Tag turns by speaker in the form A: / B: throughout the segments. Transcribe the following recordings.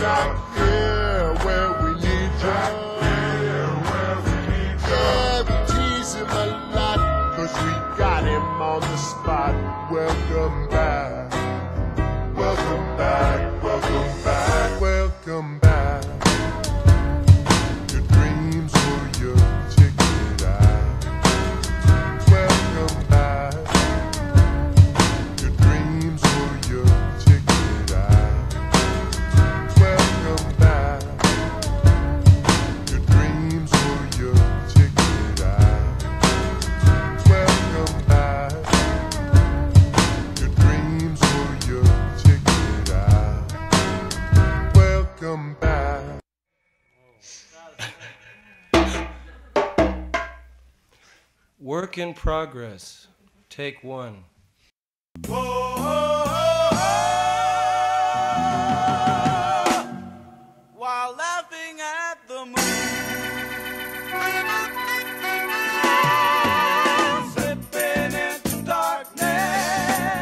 A: Not here where we need you. Yeah, we tease him a lot, 'cause we got him on the spot. Welcome back. Welcome back. Welcome back. Welcome back. Your dreams were your ticket out. Welcome back. Your dreams were your ticket out. Welcome back. Your dreams were your ticket out. Welcome back. Your dreams were your ticket out. Welcome back.
B: Work in progress. Take one.
C: While laughing at the moon, slipping into darkness.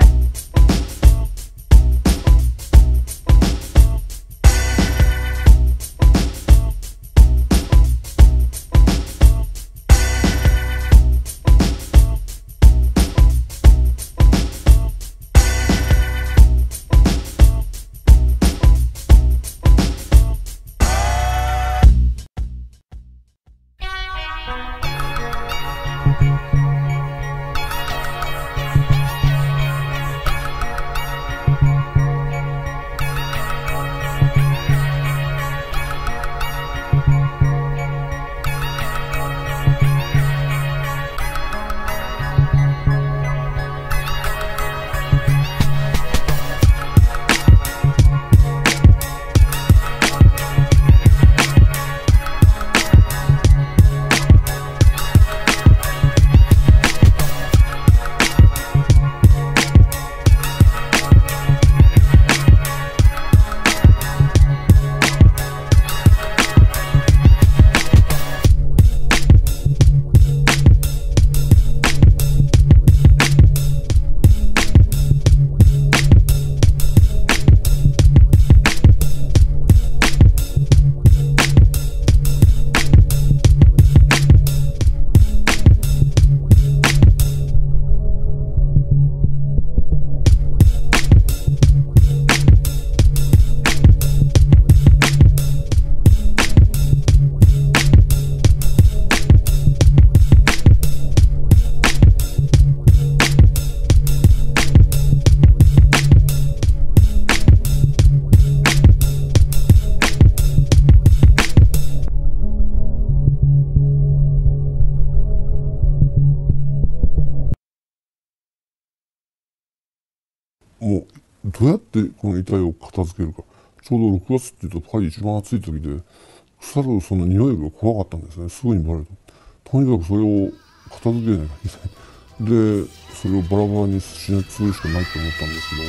D: もうどうやってこの遺体を片付けるか。ちょうど6月っていうとパリ一番暑い時で、腐るその匂いが怖かったんですね。すぐにバレると。とにかくそれを片付けなきゃいけない。でそれをバラバラにしなくするしかないと思ったんですけど、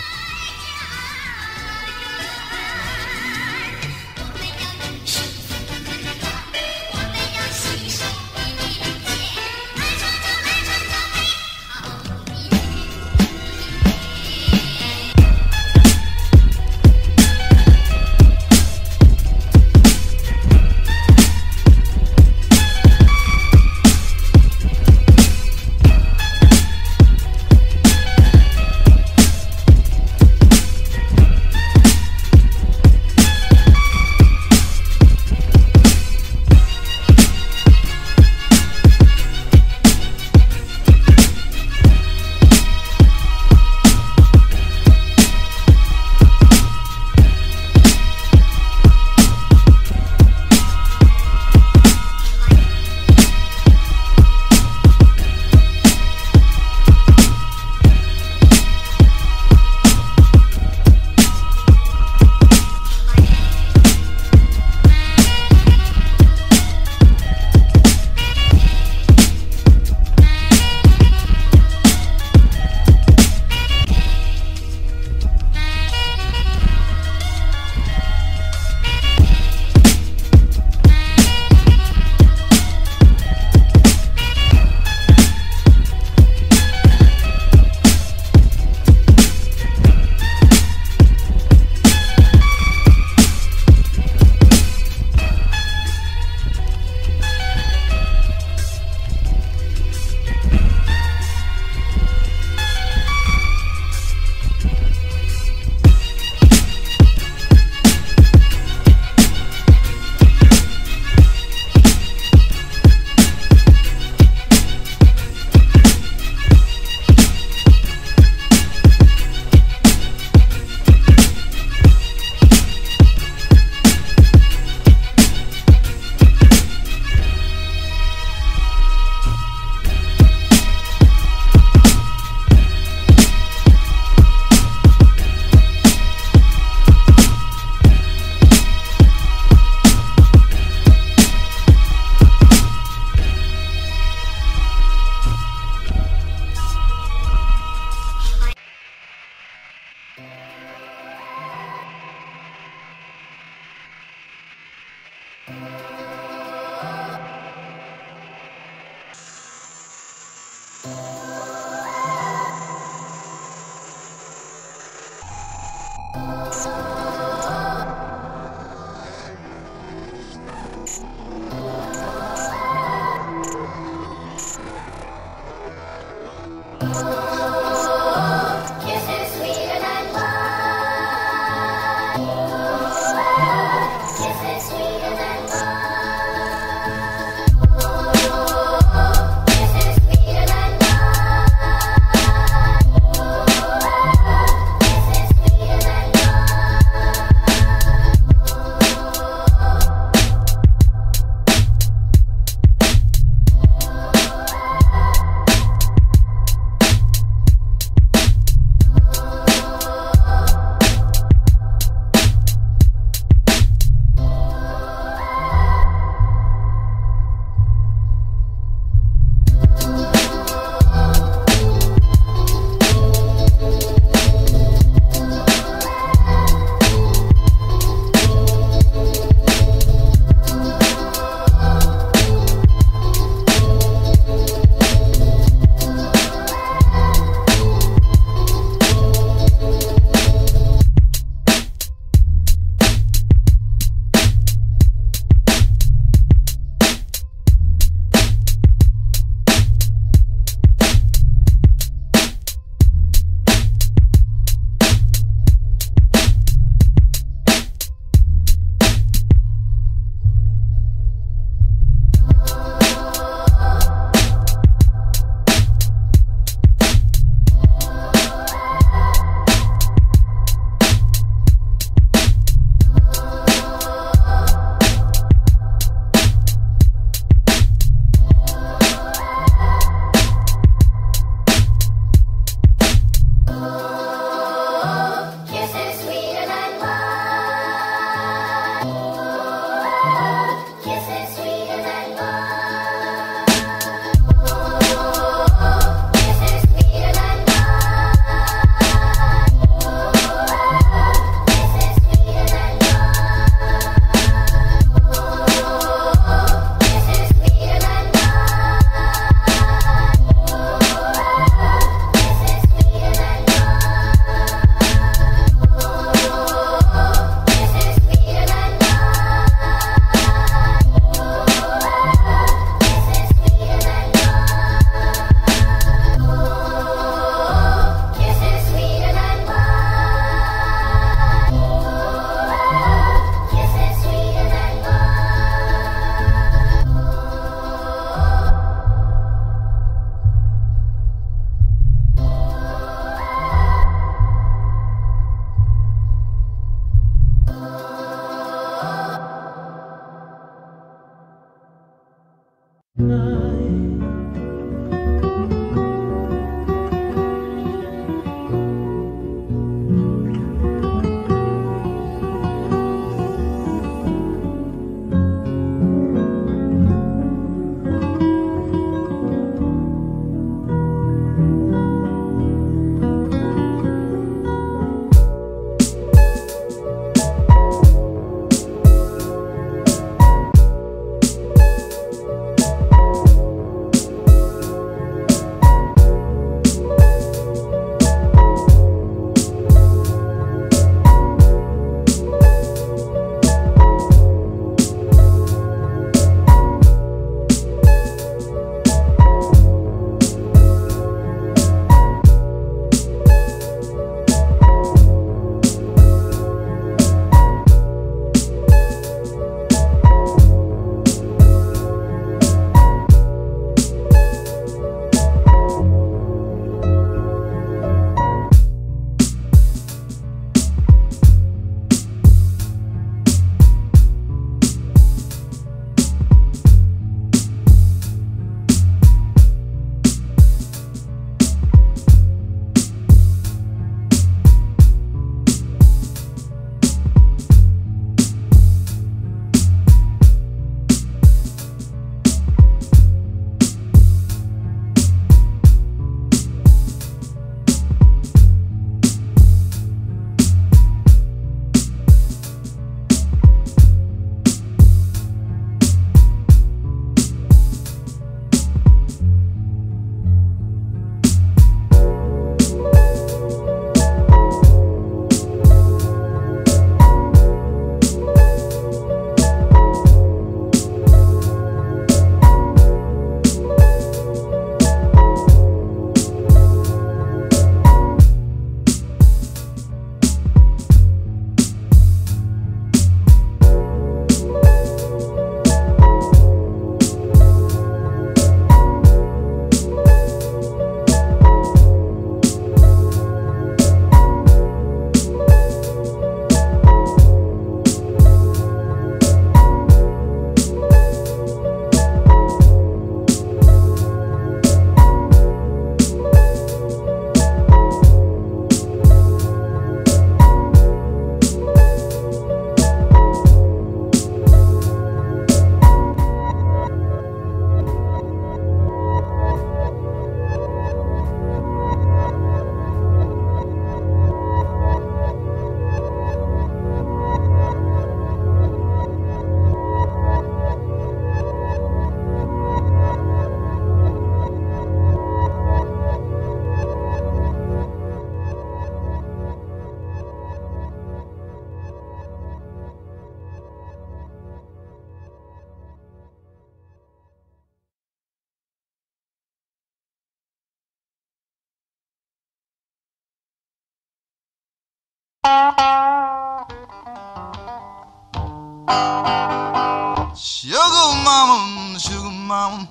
C: Sugar mama, sugar mama,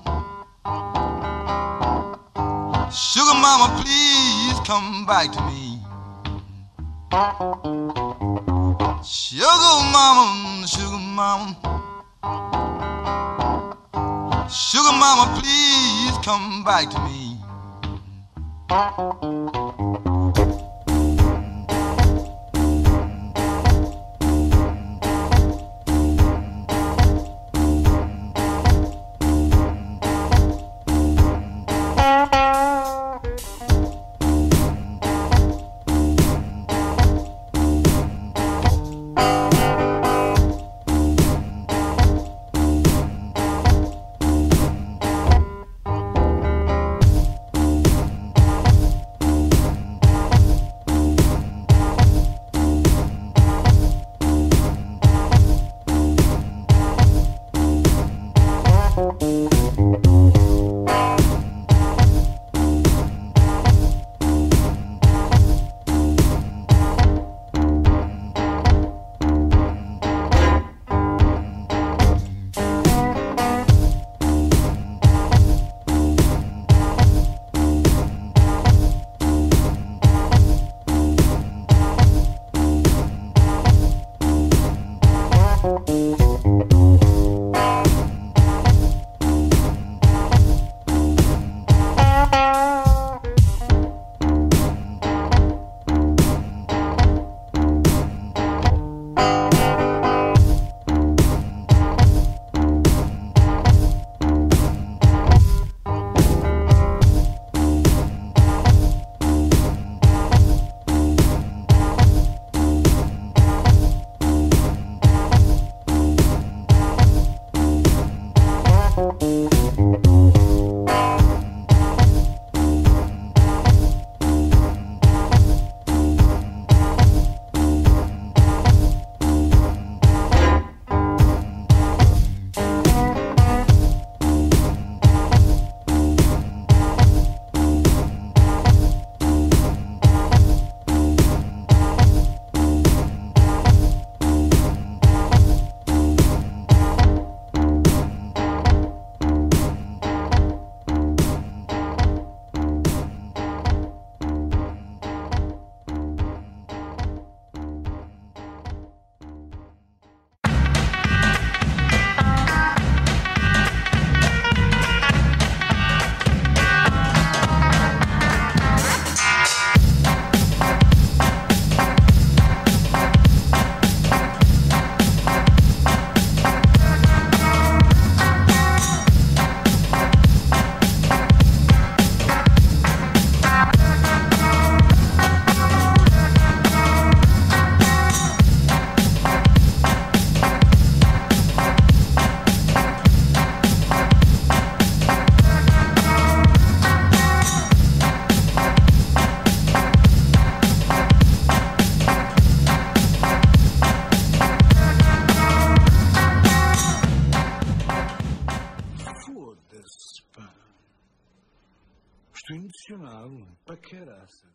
C: sugar mama, please come back to me. Sugar mama, sugar mama, sugar mama, please come back to me.
E: Estou emocionado, para caraças.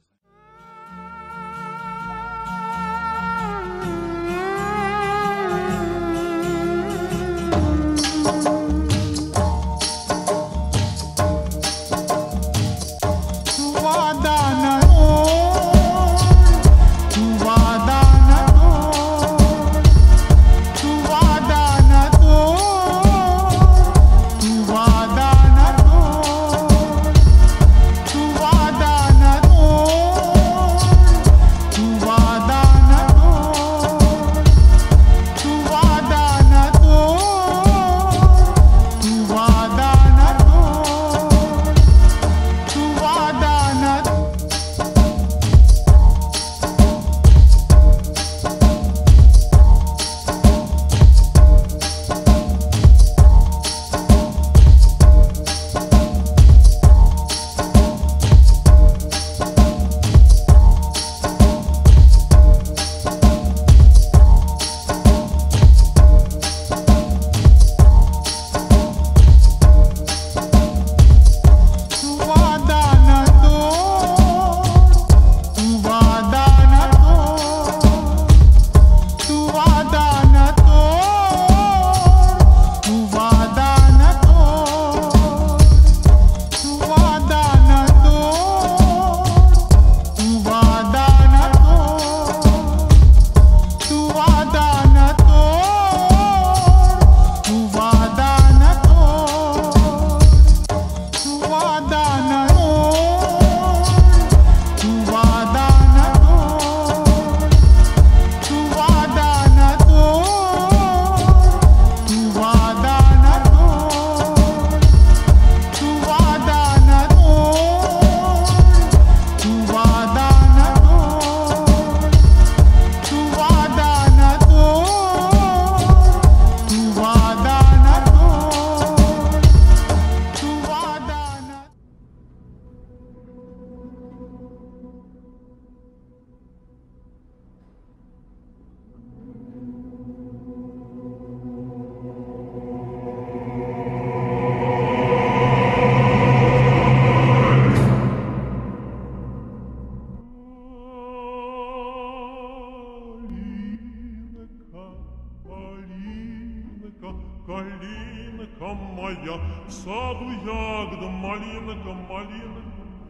A: моя, в саду ягода, малинка, малинка.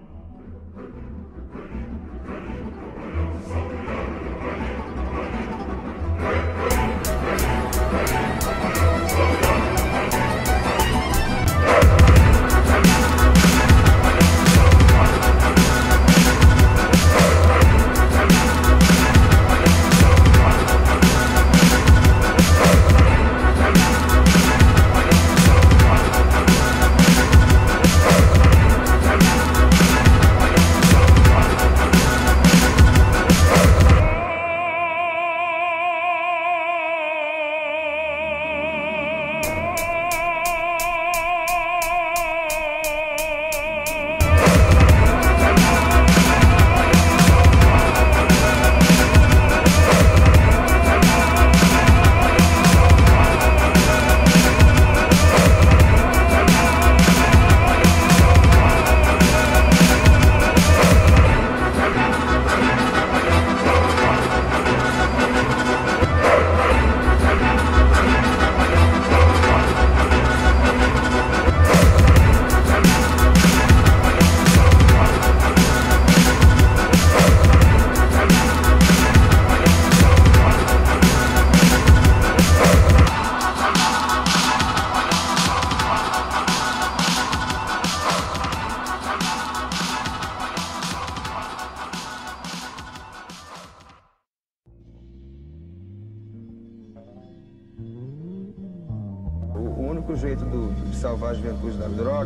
F: O único jeito de salvar a juventude da droga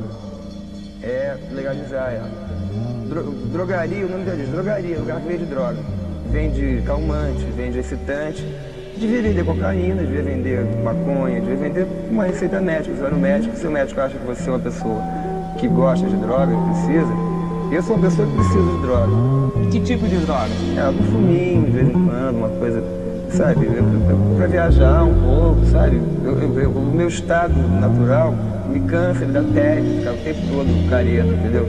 F: é legalizar ela. Drogaria, o nome dela diz, drogaria, lugar que vende droga. Vende calmante, vende excitante. Devia vender cocaína, devia vender maconha, devia vender uma receita médica. Você vai no médico, se o médico acha que você é uma pessoa que gosta de droga, precisa. Eu sou uma pessoa que precisa de droga. Que tipo de droga? Um fuminho, de vez em quando, uma coisa, sabe, para viajar um pouco, sabe? O meu estado natural me cansa, me dá tédio, ficar o tempo todo careta, entendeu?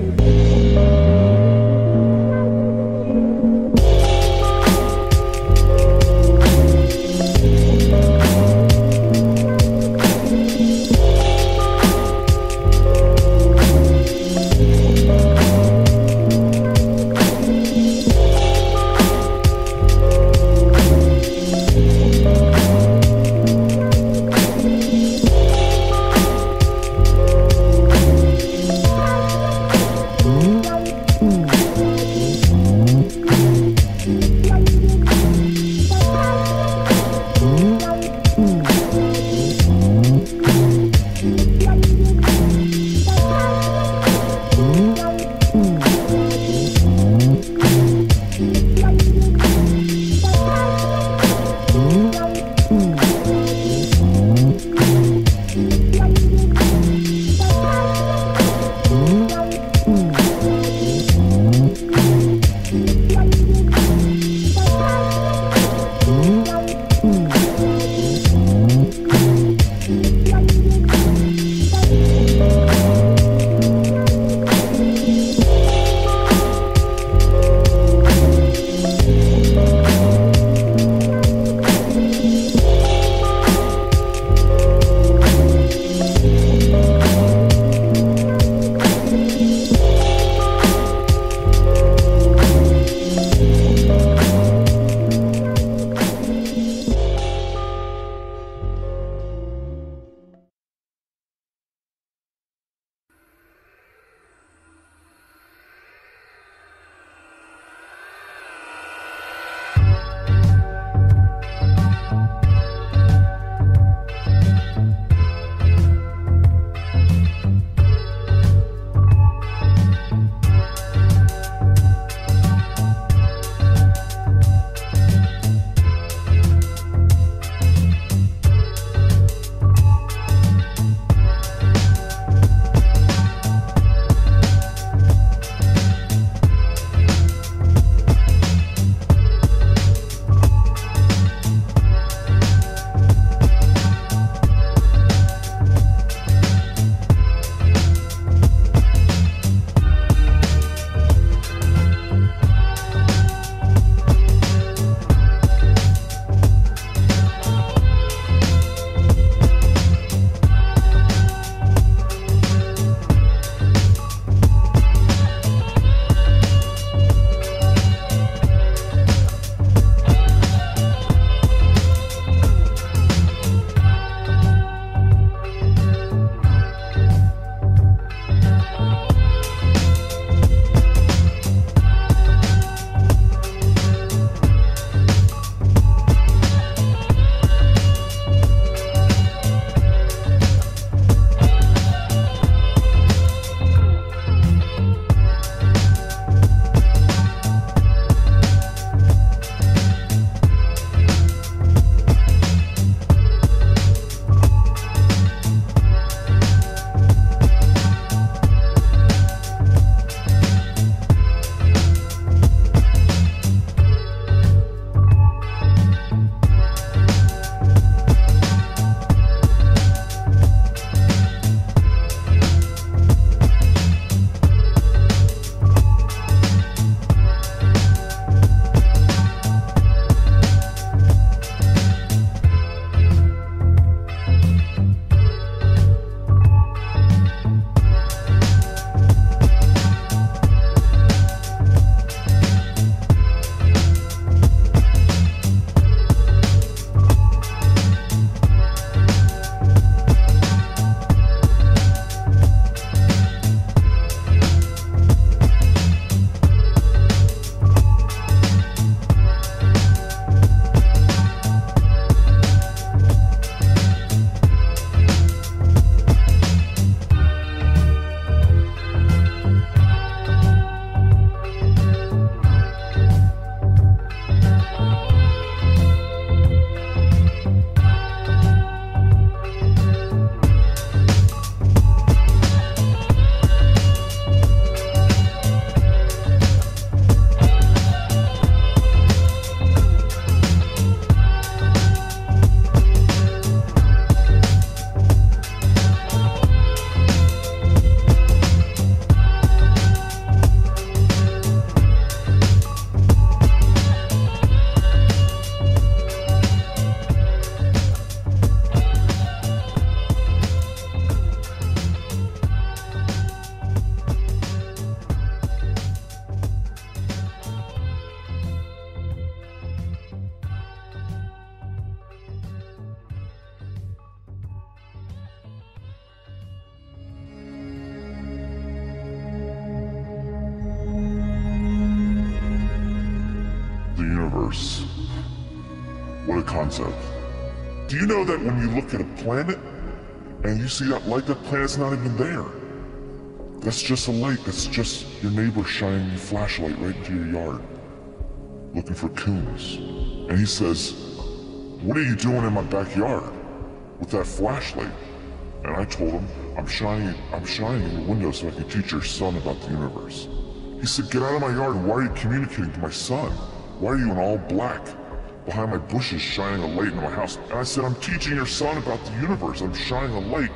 G: universe. What a concept. Do you know that when you look at a planet and you see that light, that planet's not even there? That's just a light. That's just your neighbor shining a flashlight right into your yard, looking for coons. And he says, "What are you doing in my backyard with that flashlight?" And I told him, I'm shining in the window so I can teach your son about the universe. He said, "Get out of my yard. Why are you communicating to my son? Why are you in all black behind my bushes shining a light into my house?" And I said, "I'm teaching your son about the universe. I'm shining a light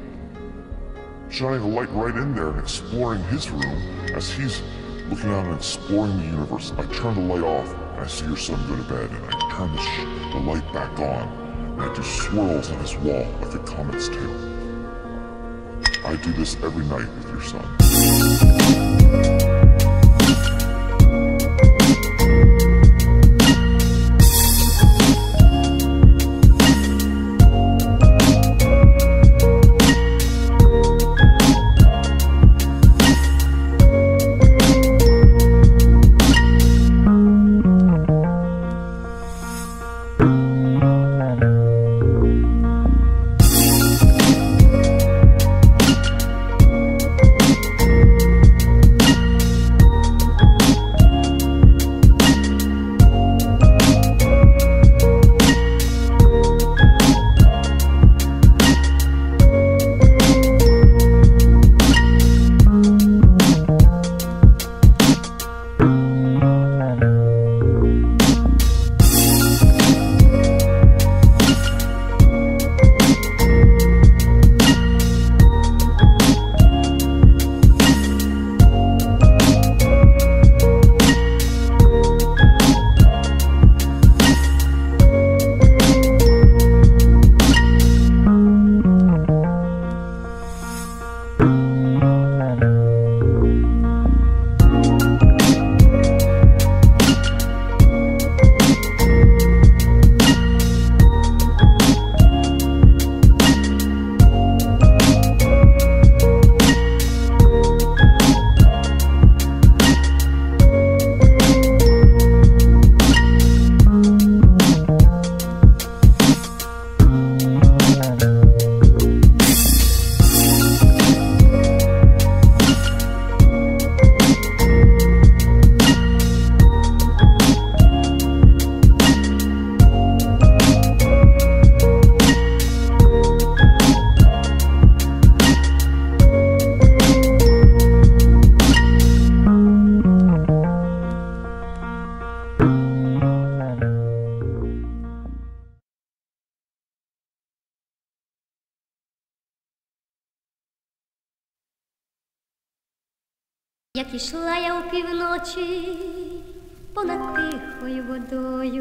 G: right in there and exploring his room as he's looking out and exploring the universe." I turn the light off and I see your son go to bed, and I turn the light back on and I do swirls on his wall like a comet's tail. I do this every night with your son.
H: Як ішла я опівночі понад тихою водою,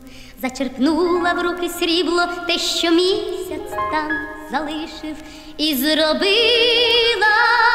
H: зачерпнула в руки срібло те, що місяць там залишив, і зробила